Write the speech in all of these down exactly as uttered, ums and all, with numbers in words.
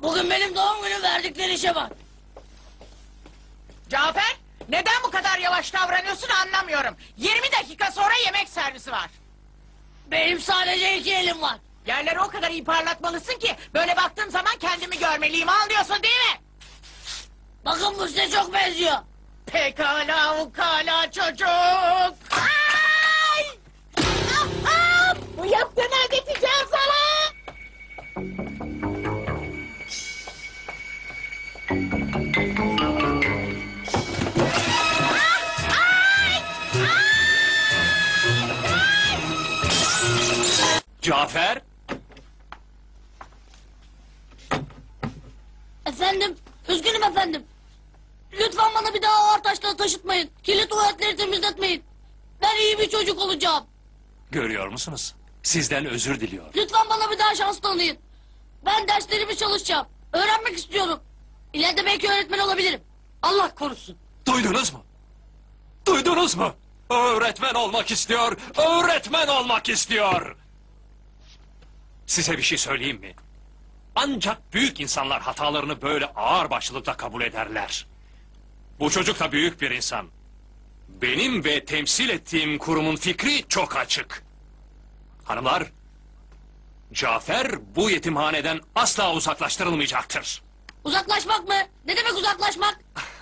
Bugün benim doğum günüm, verdikleri işe bak. Cafer, neden bu kadar yavaş davranıyorsun anlamıyorum. Yirmi dakika sonra yemek servisi var. Benim sadece iki elim var. Yerleri o kadar iyi parlatmalısın ki böyle baktığım zaman kendimi görmeliyim, anlıyorsun değil mi? Bakın bu size çok benziyor. Pekala ukala çocuk. Ay! Ah, ah! Bu yaptığını ödeteceğim sana. Cafer! Efendim, üzgünüm efendim. Lütfen bana bir daha ağır taşları taşıtmayın. Kirli tuvaletleri temizletmeyin. Ben iyi bir çocuk olacağım. Görüyor musunuz? Sizden özür diliyor. Lütfen bana bir daha şans tanıyın. Ben derslerimi çalışacağım. Öğrenmek istiyorum. İleride belki öğretmen olabilirim. Allah korusun. Duydunuz mu? Duydunuz mu? Öğretmen olmak istiyor, öğretmen olmak istiyor. Size bir şey söyleyeyim mi? Ancak büyük insanlar hatalarını böyle ağır başlılıkla kabul ederler. Bu çocuk da büyük bir insan. Benim ve temsil ettiğim kurumun fikri çok açık. Hanımlar, Cafer bu yetimhaneden asla uzaklaştırılmayacaktır. Uzaklaşmak mı? Ne demek uzaklaşmak?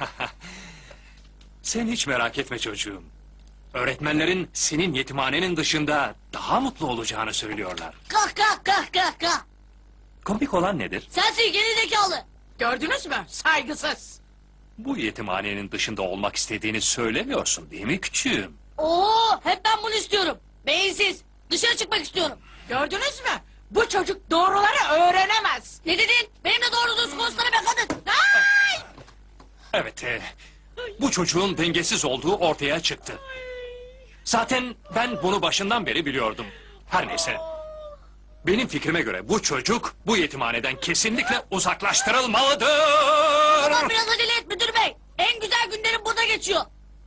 Sen hiç merak etme çocuğum. Öğretmenlerin senin yetimhanenin dışında daha mutlu olacağını söylüyorlar. Kah kah kah kah kah. Komik olan nedir? Sensin geri zekalı. Gördünüz mü? Saygısız. Bu yetimhanenin dışında olmak istediğini söylemiyorsun değil mi küçüğüm? Oo, hep ben bunu istiyorum. Beyinsiz. Dışarı çıkmak istiyorum. Gördünüz mü? Bu çocuk doğruları öğrenemez. Ne dedin? Benimle doğru düz konuşsana be kadın. Ay! Evet, e, bu çocuğun dengesiz olduğu ortaya çıktı. Zaten ben bunu başından beri biliyordum. Her neyse. Benim fikrime göre bu çocuk bu yetimhaneden kesinlikle uzaklaştırılmalıdır. Tamam, biraz acele et müdür bey. En güzel günlerim burada geçiyor.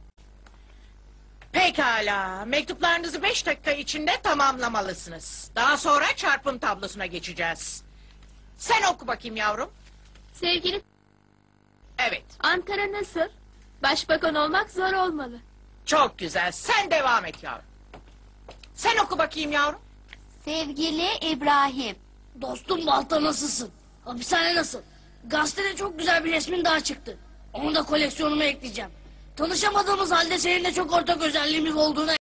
Pekala, mektuplarınızı beş dakika içinde tamamlamalısınız. Daha sonra çarpım tablosuna geçeceğiz. Sen oku bakayım yavrum. Sevgili Evet, Ankara nasıl? Başbakan olmak zor olmalı. çok güzel. Sen devam et yavrum. Sen oku bakayım yavrum. Sevgili İbrahim. Dostum Balta, nasılsın? Hapishane nasıl? Gazetede çok güzel bir resmin daha çıktı. Onu da koleksiyonuma ekleyeceğim. Tanışamadığımız halde seninle çok ortak özelliğimiz olduğuna